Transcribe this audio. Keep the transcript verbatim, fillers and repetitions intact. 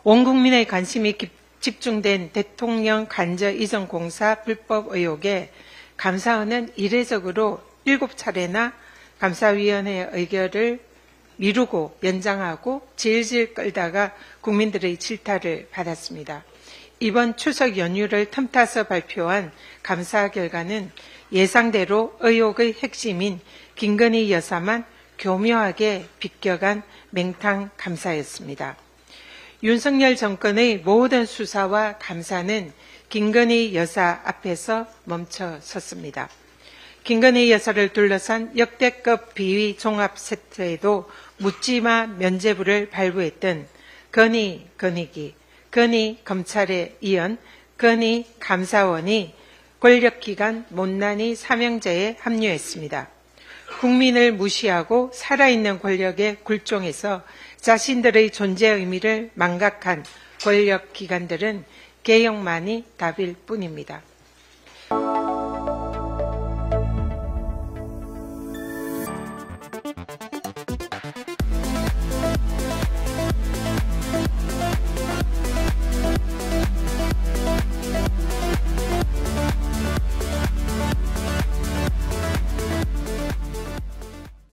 온 국민의 관심이 집중된 대통령 관저 이전 공사 불법 의혹에 감사원은 이례적으로 일곱 차례나 감사위원회의 의결을 미루고 연장하고 질질 끌다가 국민들의 질타를 받았습니다. 이번 추석 연휴를 틈타서 발표한 감사 결과는 예상대로 의혹의 핵심인 김건희 여사만 교묘하게 비껴간 맹탕 감사였습니다. 윤석열 정권의 모든 수사와 감사는 김건희 여사 앞에서 멈춰 섰습니다. 김건희 여사를 둘러싼 역대급 비위 종합 세트에도 묻지마 면죄부를 발부했던 건희 건희기, 건희 검찰에 이은 건희 감사원이 권력기관 못난이 사명제에 합류했습니다. 국민을 무시하고 살아있는 권력에 굴종해서 자신들의 존재 의미를 망각한 권력기관들은 개혁만이 답일 뿐입니다.